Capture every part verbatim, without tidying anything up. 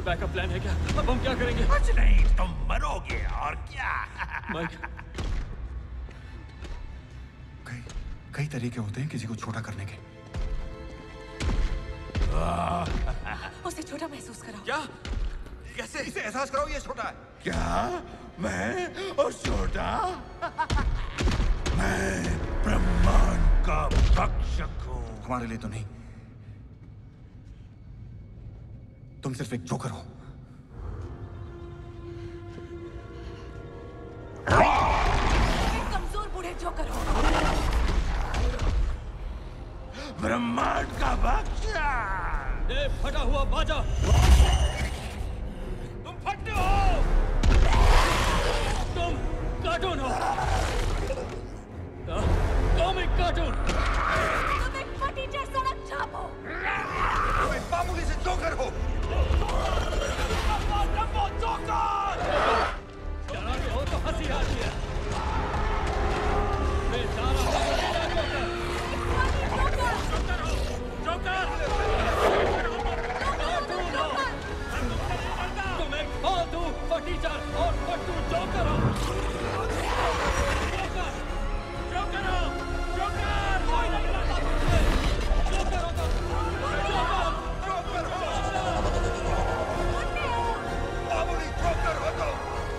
Backup plan है क्या? अब हम क्या करेंगे? कुछ नहीं, तुम मरोगे और क्या। माइक, कई कई तरीके होते हैं किसी को छोटा करने के। उसे छोटा महसूस कराओ। क्या? कैसे? इसे एहसास कराओ ये छोटा है। क्या मैं और छोटा? मैं ब्रह्मांड का भक्षक हूँ। हमारे लिए तो नहीं, तुम सिर्फ एक जोकर हो। एक कमजोर बूढ़े जोकर हो। ब्रह्मांड का भक्षक। ये फटा हुआ बाजा, तुम फटे हो, तुम कार्टून हो, तुम एक कार्टून, तुम एक फटी जैसा छाप हो, तुम एक मामूली से जोकर हो। डराते हो तो हंसी आती है। बेचारा जोकर, जोकर हो, जोकर, तुम एक फालतू फटीचर और फट्टू जोकर हो। जोकर, जोकर हो, जोकर, कोई नहीं रहता तुमसे। जोकर हो तुम, जोकर, जोकर हो, मामूली जोकर हो तुम।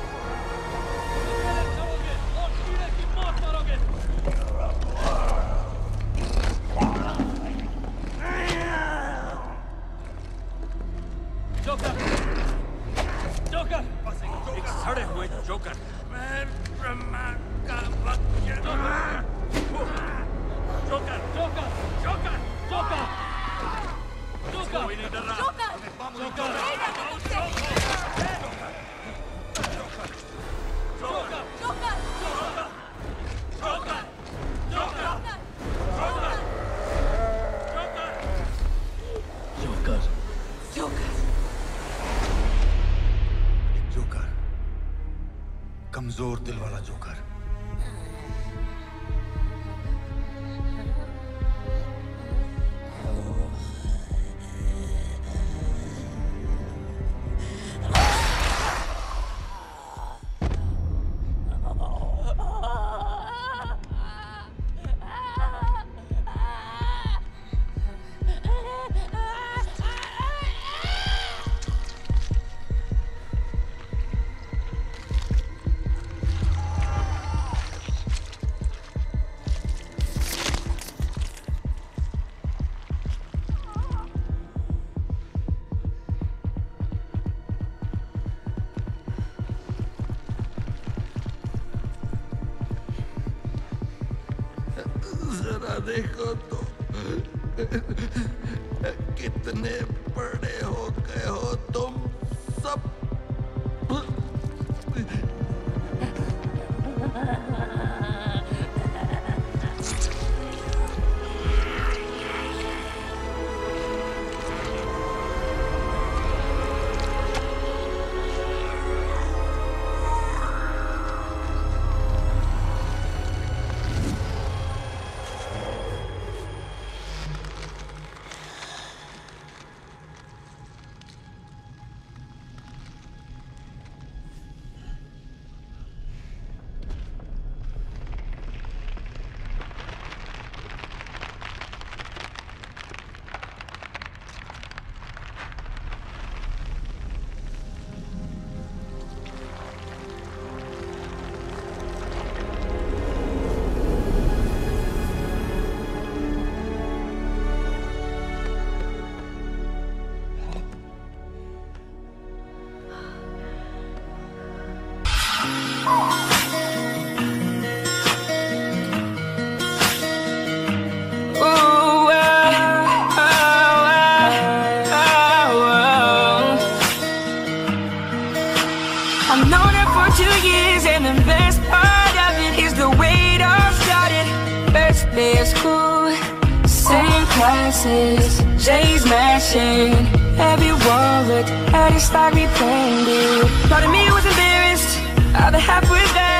मरोगे और कीड़े की मौत मरोगे। जोकर, जोकर, बस एक जोकर। एक सड़े हुए जोकर। मैं ब्रह्मांड का भक्षक हूँ। Joker, joker, joker, joker, joker, कोई नहीं डर रहा। जोकर, तुम एक मामूली जोकर, नहीं डरते तुमसे। Joker, joker, joker, joker, joker, joker, joker. एक जोकर, कमजोर दिल वाला जोकर। जरा देखो तो कितने बड़े हो गए हो तुम सब। I've known her for two years and the best part of it is the way it all started. First day of school, same classes, Jay's mashing. Everyone looked at us like we planned it. Part of me was embarrassed, other half was that